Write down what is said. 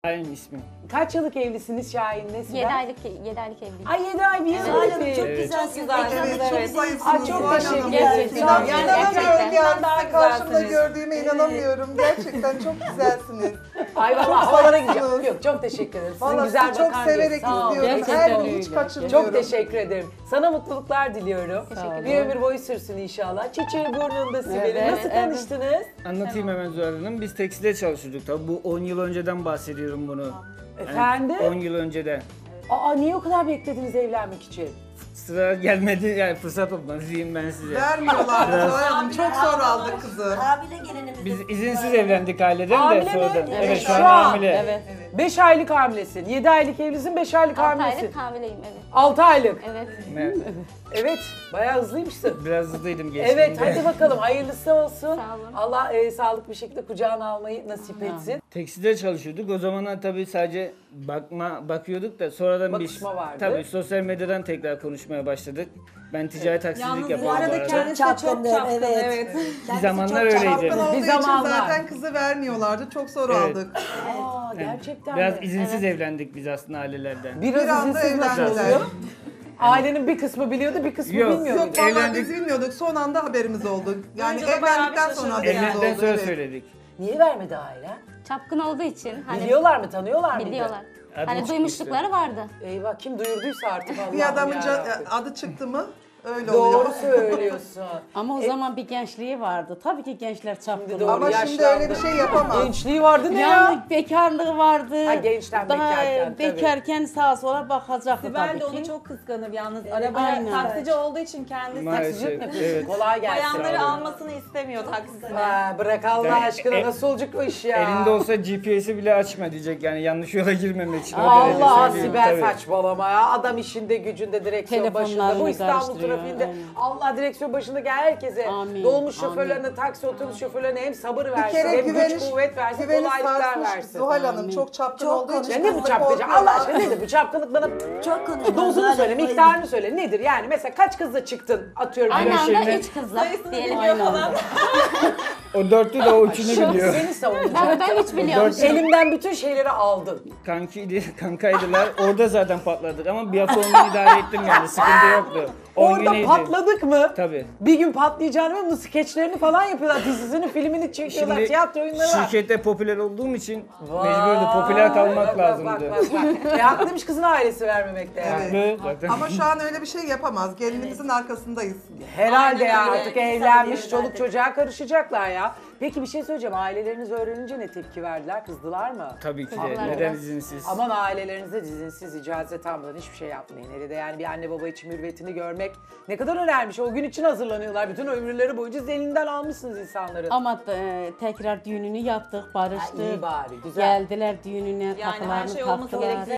Aynı ismim. Kaç yıllık evlisiniz Şahin'le Sibel? 7 aylık evliyim. Ay 7 ay bir yıl Zuhal Hanım çok Evet. güzelsiniz. Evet, Ekranda çok çok zayıfsınız. Ay, çok Zuhal Hanım. teşekkür ederim. İnanamıyorum Gerçekten. yani Daha sizi karşımda güzelsiniz. gördüğüme inanamıyorum. Gerçekten çok güzelsiniz. Ay valla havalara gideceğim. Yok çok teşekkür ederim. Sizin Vallahi güzel sizi çok bakan severek değil. Sağ ol. izliyorum. Gerçekten Her gün öyle. hiç kaçırmıyorum. Çok teşekkür ederim. Sana mutluluklar diliyorum. Bir ömür boyu sürsün inşallah. Çiçeği burnunda Sibel'in. Evet, Nasıl evet. tanıştınız? Anlatayım hemen Zuhal Hanım. Biz tekstilde çalışıyorduk tabii. Bu 10 yıl önceden bahsediyorum bunu. Yani Efendim? 10 yıl önceden. Aa niye o kadar beklediniz evlenmek için? Sıra gelmedi yani fırsat olmadı diyeyim ben size. Vermiyorlar. Zuhal Hanım çok zor aldık kızı. Hamile gelinimiz. Biz izinsiz evlendik aileden Hamile de mi? sonradan. Evet, Evet, şu şu an an. hamile. Evet. 5 aylık hamilesin. 7 aylık evlisin, 5 aylık 6 hamilesin. aylık hamileyim evet. 6 aylık. Evet. Evet, bayağı hızlıymışsın. Biraz hızlıydım geçtiğimde. Evet, hadi bakalım hayırlısı olsun. Sağ olun. Allah sağlıklı bir şekilde kucağına almayı nasip etsin. Tekstilde çalışıyorduk. O zamanlar tabii sadece bakıyorduk da sonradan Bakışma vardı. tabii sosyal medyadan tekrar konuşmaya başladık. Ben ticaret taksicilik Yalnız bu yapıyorum bu arada arada. kendisi de çok Çapkındır, çapkın. evet. Evet. Bir zamanlar öyleydi. Çapkın olduğu Bir için zamanlar. zaten kızı vermiyorlardı. Çok zor Evet. aldık. Aa, gerçekten Biraz mi? izinsiz evlendik biz aslında ailelerden. Biraz Bir anda izinsiz nasıl evlendiler. oluyor? Ailenin bir kısmı biliyordu, bir kısmı Yok, bilmiyor Yok muydu? vallahi Evlendik. biz bilmiyorduk. Son anda haberimiz oldu. Yani Önce de bayağı bir evlendikten sonra şaşırdık haberimiz oldu. Evlendikten sonra evet. söyledik. Niye vermedi aile? Çapkın olduğu için hani Biliyorlar mı, tanıyorlar mıydı? biliyorlar. Adı Hani çıkmıştı. duymuşlukları vardı. Eyvah, kim duyurduysa artık Allah'ım Bir adamın yarabbim. adı çıktı mı öyle oluyor. Doğru söylüyorsun. Ama o zaman bir gençliği vardı. Tabii ki gençler çapkın Şimdi oldu. Ama Yaşlandı. şimdi öyle bir şey yapamaz. Gençliği vardı ne ya? Yani bekarlığı vardı. Ha, gençten Daha bekarken, tabii. bekarken sağa sola bakacaktı Sibel tabii de onu ki. çok kıskanır yalnız. Arabaya aynen. taksici olduğu için kendisi Maalesef. Evet. Kolay gelsin. bayanları Sağ olun. almasını istemiyor taksisine. Ha, bırak Allah Yani aşkına nasıl olacak o iş ya? Elinde olsa GPS'i bile açma diyecek yani yanlış yola girmemek için. O derece Allah söyleyeyim, Sibel tabii. saçmalama ya. Adam işinde gücünde direksiyon başında. Bu Telefonlarını İstanbul karıştırıyor, trafiğinde aynen. Allah direksiyon başındaki herkese, Amin, dolmuş amin. şoförlerine, taksi otobüs şoförlerine hem sabır Bir versin, kere hem güveniş, güç kuvvet versin, güveni kolaylıklar sarsmış versin. Zuhal Hanım. Amin. Çok çapkın Çok olduğu için Ya ne bu kızı çapkıcı? korkuyor. Allah aşkına nedir bu çapkınlık bana Çok konuşuyor. dozunu söyle, miktarını söyle. Nedir yani mesela kaç kızla çıktın atıyorum. Aynı anda şimdi- 3 kızla Sayısını diyelim. biliyor falan. O dörtlü de o üçünü biliyor. Seni savunacağım. Ben 3 biliyorum. Elimden bütün şeyleri aldın. Kankaydılar. Orada zaten patladık ama bir hafta 10 gün idare ettim yani. Sıkıntı yoktu. 10 Orada güneydi. patladık mı? Tabii. Bir gün patlayacağını ve bunun skeçlerini falan yapıyorlar. Dizisini, filmini çekiyorlar. Şimdi tiyatro oyunları var. şirkette popüler olduğum için mecburdu. Popüler kalmak Bak, lazımdı. bak. Haklıymış kızın ailesi vermemekte yani. Evet. Haklı zaten. Ama şu an öyle bir şey yapamaz. Gelinimizin arkasındayız. Herhalde ya Aynen öyle. artık İnsan evlenmiş, diyelim çoluk artık. çocuğa karışacaklar ya. Peki bir şey söyleyeceğim. Aileleriniz öğrenince ne tepki verdiler? Kızdılar mı? Tabii ki de. Vallahi Neden biraz. izinsiz? Aman ailelerinize izinsiz, icazet almadan hiçbir şey yapmayın. Hele de yani bir anne baba için mürüvvetini görmek ne kadar önemli. O gün için hazırlanıyorlar. Bütün ömürleri boyunca siz elinden almışsınız insanların. Ama tekrar düğününü yaptık, barıştık. Ha, iyi bari, güzel. Geldiler düğününe, Yani her takılarını şey olması taktılar. gerektiği